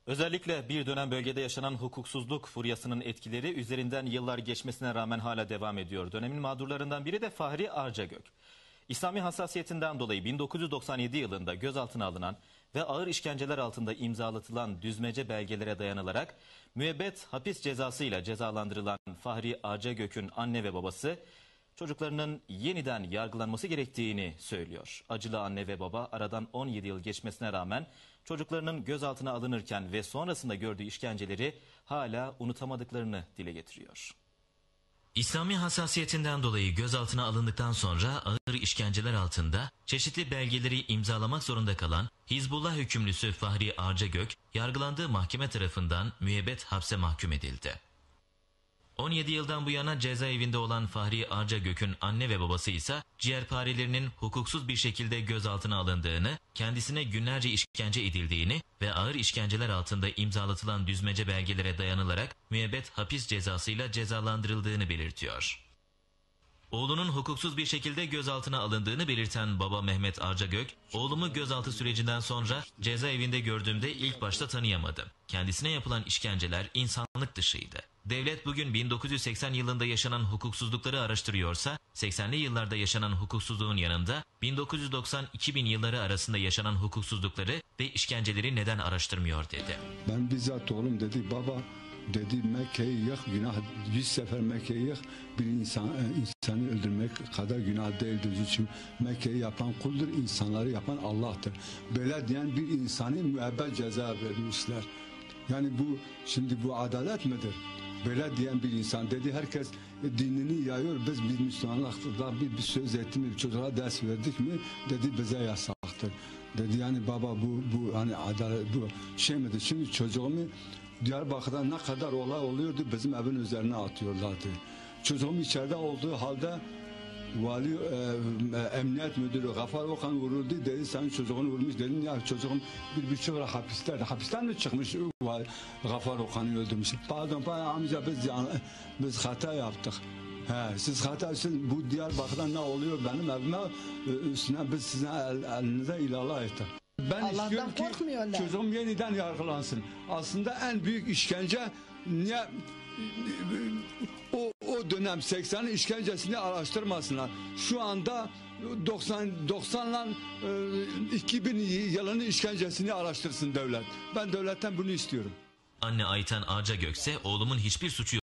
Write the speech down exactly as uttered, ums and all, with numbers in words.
Özellikle bir dönem bölgede yaşanan hukuksuzluk furyasının etkileri üzerinden yıllar geçmesine rağmen hala devam ediyor. Dönemin mağdurlarından biri de Fahri Arcagök. İslami hassasiyetinden dolayı bin dokuz yüz doksan yedi yılında gözaltına alınan ve ağır işkenceler altında imzalatılan düzmece belgelere dayanılarak müebbet hapis cezasıyla cezalandırılan Fahri Arcagök'ün anne ve babası çocuklarının yeniden yargılanması gerektiğini söylüyor. Acılı anne ve baba aradan on yedi yıl geçmesine rağmen çocuklarının gözaltına alınırken ve sonrasında gördüğü işkenceleri hala unutamadıklarını dile getiriyor. İslami hassasiyetinden dolayı gözaltına alındıktan sonra ağır işkenceler altında çeşitli belgeleri imzalamak zorunda kalan Hizbullah hükümlüsü Fahri Arcagök, yargılandığı mahkeme tarafından müebbet hapse mahkum edildi. on yedi yıldan bu yana cezaevinde olan Fahri Arcagök'ün anne ve babası ise ciğerparelerinin hukuksuz bir şekilde gözaltına alındığını, kendisine günlerce işkence edildiğini ve ağır işkenceler altında imzalatılan düzmece belgelere dayanılarak müebbet hapis cezasıyla cezalandırıldığını belirtiyor. Oğlunun hukuksuz bir şekilde gözaltına alındığını belirten baba Mehmet Arcagök, oğlumu gözaltı sürecinden sonra cezaevinde gördüğümde ilk başta tanıyamadım. Kendisine yapılan işkenceler insanlık dışıydı. Devlet bugün bin dokuz yüz seksen yılında yaşanan hukuksuzlukları araştırıyorsa, seksenli yıllarda yaşanan hukuksuzluğun yanında bin dokuz yüz doksan iki bin yılları arasında yaşanan hukuksuzlukları ve işkenceleri neden araştırmıyor dedi. Ben bizzat oğlum dedi, baba dedi, Mekke'yi yık, günah yüz sefer Mekke'yi yık, bir insan, insanı öldürmek kadar günah değildir. Çünkü Mekke'yi yapan kuldur, insanları yapan Allah'tır. Böyle diyen bir insanı müebbet ceza vermişler. Yani bu, şimdi bu adalet midir? Böyle diyen bir insan dedi, herkes dinini yayıyor, biz bir Müslümanlıkta bir, bir söz etti mi, çocuğa ders verdik mi, dedi bize yasaktır. Dedi yani baba bu, bu hani adalet, bu şey midir? Şimdi çocuğumu Diyarbakır'da ne kadar olay oluyordu, bizim evin üzerine atıyorlardı. Çocuğum içeride olduğu halde vali, e, e, emniyet müdürü Gafar Okan vuruldu, dedi senin çocuğunu vurmuş, dedim ya çocuğum bir buçuk yıl hapiste, hapisten mi çıkmış, Gafar Okan'ı öldürmüş. Pardon, pardon amca biz, yani, biz hata yaptık. He, siz hata, siz bu Diyarbakır'da ne oluyor benim evime üstüne biz sizin el, elinize ilallah ettik. Ben Allah'tan istiyorum ki çocuğum yeniden yargılansın. Aslında en büyük işkence niye o, o dönem seksen işkencesini araştırmasınlar. Şu anda doksan doksanla iki bin yılının işkencesini araştırsın devlet. Ben devletten bunu istiyorum. Anne Ayten Arcagök ise oğlumun hiçbir suçu